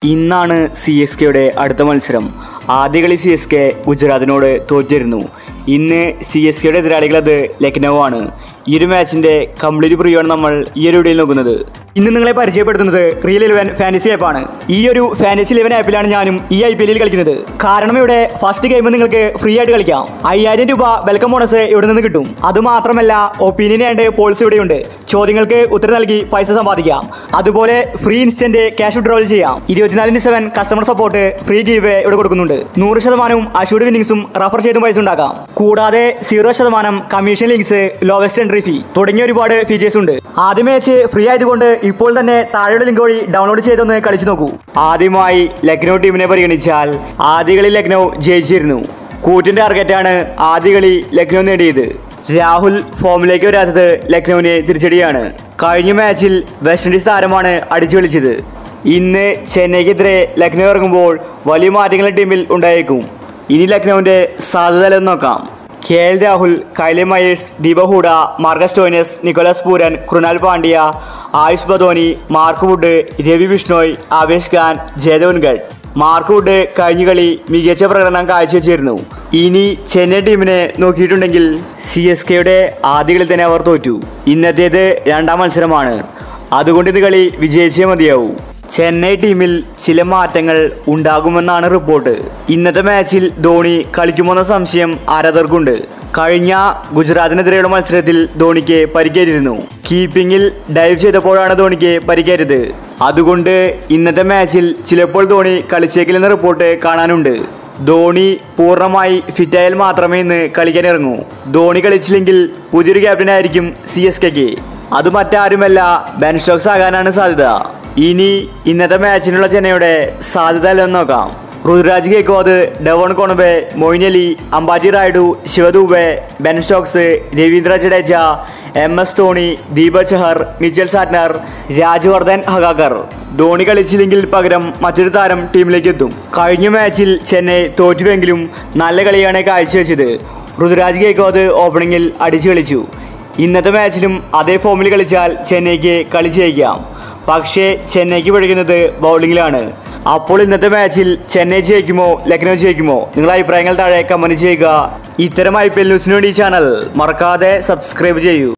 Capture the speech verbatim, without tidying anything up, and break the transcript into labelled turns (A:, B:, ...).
A: ഇന്നാണ് C S കെയുടെ അടുത്ത മത്സരം. ആദ്യ കളി സി എസ് കെ ഗുജറാത്തിനോട് തോറ്റിരുന്നു. ഇന്ന് സി എസ് കെയുടെ എതിരാളികൾ അത് ലക്നൗ ആണ്. ഈ ഒരു മാച്ചിൻ്റെ കംപ്ലീറ്റ് പ്രിവ്യൂ ആണ് നമ്മൾ ഈ ഒരു വീഡിയോയിൽ നോക്കുന്നത്. ഇന്ന് നിങ്ങളെ പരിചയപ്പെടുത്തുന്നത് റിയൽ ഇലവൻ ഫാൻറ്റസി ആപ്പാണ്. ഈ ഒരു ഫാൻറ്റസി ഇലവൻ ആപ്പിലാണ് ഞാനും ഈ ഐ പി എല്ലിൽ കളിക്കുന്നത്. കാരണം ഇവിടെ ഫസ്റ്റ് ഗെയിം നിങ്ങൾക്ക് ഫ്രീ ആയിട്ട് കളിക്കാം. അയ്യായിരം രൂപ വെൽക്കം ബോണസ് ഇവിടെ നിന്ന് കിട്ടും. അതുമാത്രമല്ല ഒപ്പീനിയൻ ആൻഡ് പോൾസ് ഇവിടെയുണ്ട്. ചോദ്യങ്ങൾക്ക് ഉത്തരം നൽകി പൈസ സമ്പാദിക്കാം. അതുപോലെ ഫ്രീ ഇൻസ്റ്റന്റ് ക്യാഷ് വിഡ്രോവൽ ചെയ്യാം. ഇരുപത്തിനാലിന് seven customer support free give ഇവിടെ കൊടുക്കുന്നുണ്ട്. നൂറ് ശതമാനവും അഷ്യൂർഡ് വിന്നിംഗ്സും റഫർ ചെയ്തും പൈസ ഉണ്ടാക്കാം. കൂടാതെ സീറോ ശതമാനം commission links, lowest entry fee തുടങ്ങിയ ഒരുപാട് ഫീച്ചേഴ്സ് ഉണ്ട്. ആദ്യ മാച്ച് ഫ്രീ ആയതുകൊണ്ട് ഇപ്പോൾ തന്നെ താഴെയുള്ള ലിങ്ക് വഴി ഡൗൺലോഡ് ചെയ്തൊന്ന് കളിച്ചു നോക്കൂ. ആദ്യമായി ലക്നൗ ടീമിനെ പരിഗണിച്ചാൽ ആദ്യ കളി ലക്നൗ ജയിച്ചിരുന്നു. കൂറ്റിന്റെ ടാർഗറ്റാണ് ആദ്യ കളി ലക്നൗ നേടിയത്. രാഹുൽ ഫോമിലേക്ക് വരാത്തത് ലക്നൌവിന് തിരിച്ചടിയാണ്. കഴിഞ്ഞ മാച്ചിൽ വെസ്റ്റ് ഇൻഡീസ് താരമാണ് അടിച്ചു കളിച്ചത്. ഇന്ന് ചെന്നൈക്കെതിരെ ലക്നൗ ഇറങ്ങുമ്പോൾ വലിയ മാറ്റങ്ങൾ ടീമിൽ ഉണ്ടായേക്കും. ഇനി ലക്നൌവിന്റെ സാധ്യത നോക്കാം. K L Rahul, Kyle Mayers, Deepak Hooda, Marcus Stoinis, Nicholas Pooran, Krunal Pandya, Ayush Badoni, Mark Wood, Ravi Bishnoi, Avesh Khan, ജയദേവൻഗഡ്. മാർക്ക് വുഡ് കഴിഞ്ഞ കളി മികച്ച പ്രകടനം കാഴ്ചവെച്ചിരുന്നു. ഇനി ചെന്നൈ ടീമിനെ നോക്കിയിട്ടുണ്ടെങ്കിൽ സി എസ് കെയുടെ ആദ്യ കളി തന്നെ അവർ തോറ്റു. ഇന്നത്തേത് രണ്ടാം മത്സരമാണ്. അതുകൊണ്ട് ഇത് കളി വിജയിച്ചേ മതിയാവൂ. ചെന്നൈ ടീമിൽ ചില മാറ്റങ്ങൾ ഉണ്ടാകുമെന്നാണ് റിപ്പോർട്ട്. ഇന്നത്തെ മാച്ചിൽ ധോണി കളിക്കുമെന്ന സംശയം ആരാധകർക്കുണ്ട്. കഴിഞ്ഞ ഗുജറാത്തിനെതിരെയുള്ള മത്സരത്തിൽ ധോണിക്ക് പരിക്കേറ്റിരുന്നു. കീപ്പിങ്ങിൽ ഡൈവ് ചെയ്തപ്പോഴാണ് ധോണിക്ക് പരിക്കേറ്റത്. അതുകൊണ്ട് ഇന്നത്തെ മാച്ചിൽ ചിലപ്പോൾ ധോണി കളിച്ചേക്കില്ലെന്ന റിപ്പോർട്ട് കാണാനുണ്ട്. ധോണി പൂർണ്ണമായി ഫിറ്റായാൽ മാത്രമേ ഇന്ന് കളിക്കാൻ ഇറങ്ങൂ. ധോണി കളിച്ചില്ലെങ്കിൽ പുതിയൊരു ക്യാപ്റ്റനായിരിക്കും സി എസ് കെക്ക്. അത് മറ്റാരുമല്ല, ബെൻ സ്റ്റോക്സ് ആകാനാണ് സാധ്യത. ഇനി ഇന്നത്തെ മാച്ചിനുള്ള ചെന്നൈയുടെ സാധ്യത അല്ലെന്ന് നോക്കാം. Ruturaj Gaikwad, Devon Conway, Moeen Ali, Ambati Rayudu, Shivam Dube, Ben Stokes, Ravindra Jadeja, M S Dhoni, Deepak Chahar, Mitchell Santner, Rajvardhan ഹഗാക്കർ. ധോണി കളിച്ചില്ലെങ്കിൽ പകരം മറ്റൊരു താരം ടീമിലേക്ക് എത്തും. കഴിഞ്ഞ മാച്ചിൽ ചെന്നൈ തോറ്റുവെങ്കിലും നല്ല കളിയാണ് കാഴ്ചവെച്ചത്. ഋതുരാജ് ഗെയ്ക്വാദ് ഓപ്പണിങ്ങിൽ അടിച്ചു കളിച്ചു. ഇന്നത്തെ മാച്ചിലും അതേ ഫോമിൽ കളിച്ചാൽ ചെന്നൈക്ക് കളി ജയിക്കാം. പക്ഷേ ചെന്നൈക്ക് പിഴയ്ക്കുന്നത് ബൗളിങ്ങിലാണ്. അപ്പോൾ ഇന്നത്തെ മാച്ചിൽ ചെന്നൈ ജയിക്കുമോ ലക്നൗ ജയിക്കുമോ? നിങ്ങളുടെ അഭിപ്രായങ്ങൾ താഴെ കമന്റ് ചെയ്യുക. ഇത്തരം ഐ പി എൽ ന്യൂസിന് വേണ്ടി ഈ ചാനൽ മറക്കാതെ സബ്സ്ക്രൈബ് ചെയ്യൂ.